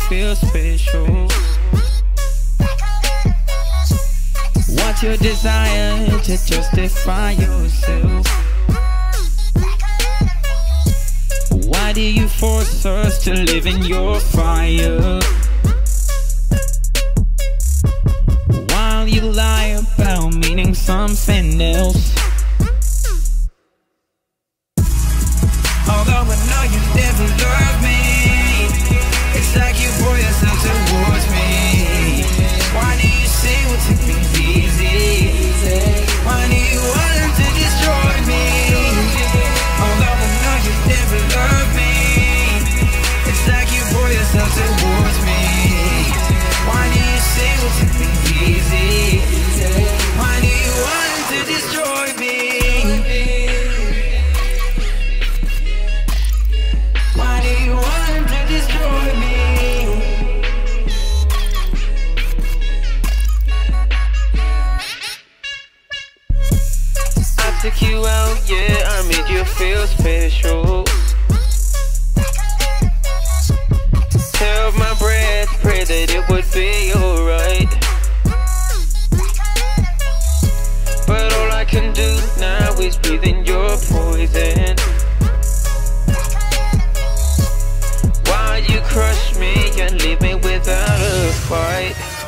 feel special? What's your desire to justify yourself? Why do you force us to live in your fire? While you lie about meaning something else. Although I know you never loved me, it's like you pull yourself towards me. Why do you say we'll take things easy? Why do you want to destroy me? Although I know you never loved me, it's like you pull yourself towards me. Why do you say we'll take things easy? Why do you want to destroy me? Why do you want to destroy me? I took you out, yeah, I made you feel special. Held my breath, pray that it would be alright. But all I can do now is breathe in your poison. Why you crush me and leave me without a fight?